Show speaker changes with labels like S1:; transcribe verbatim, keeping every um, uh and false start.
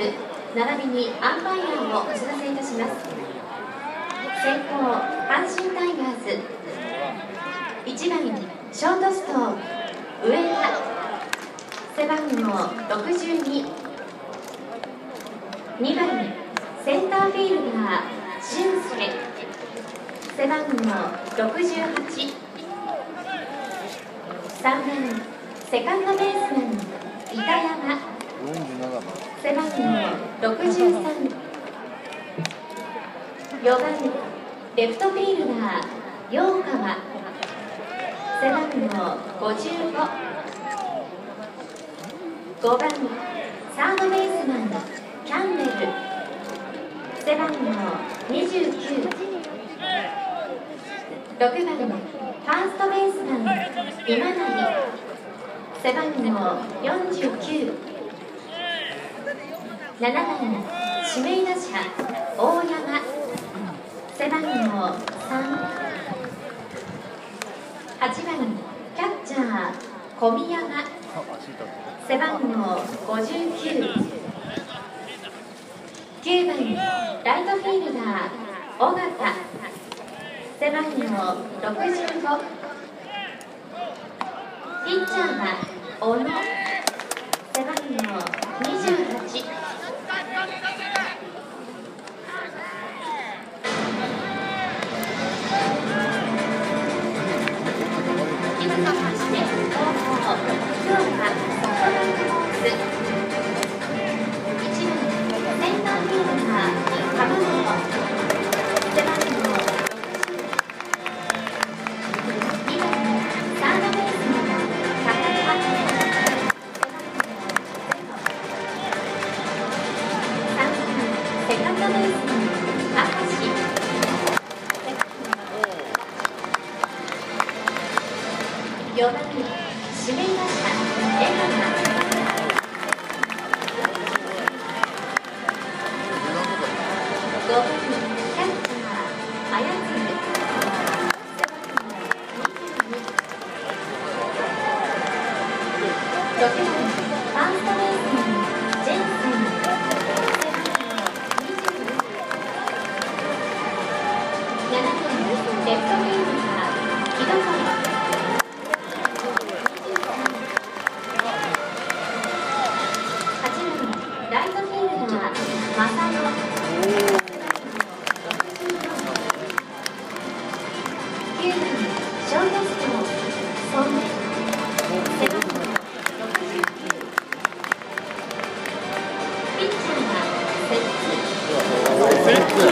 S1: 並びにアンパイアをお知らせいたします。先行阪神タイガース、いちばんショートストーン上田、背番号ろくじゅうに、にばんセンターフィールダー俊介、背番号ろくじゅうはち、さんばんセカンドベースマン板山、背番号ろくじゅうさん、よんばんレフトフィールダー陽川、背番号ごじゅうご、ごばんサードベースマンキャンベル、背番号にじゅうきゅう、ろくばんファーストベースマン今成、背番号よんじゅうきゅう、ななばん指名打者大山、背番号さん、はちばんキャッチャー小宮山、背番号ごじゅうきゅう、きゅうばんライトフィールダー尾形、背番号ろくじゅうご、ピッチャーは小野、背番号にじゅうはち。今とまして後方福岡ソフトバンクホークス、いちばんセンターフィールダー鎌本、背番号にばんサードベースマン高田、さんばんセカンドベースマン明石、よんばん指名打者江川、ごばんキャッチャー綾鶴、背番号にじゅうに、ろくばんファーストベースマンジェンセン、背番号にじゅうに、ななばんレフトフィールダー木戸川、ライトフィールダー正野、きゅうばんショートストーン曽根、背番号ろくじゅうきゅう、ピッチャーは摂津。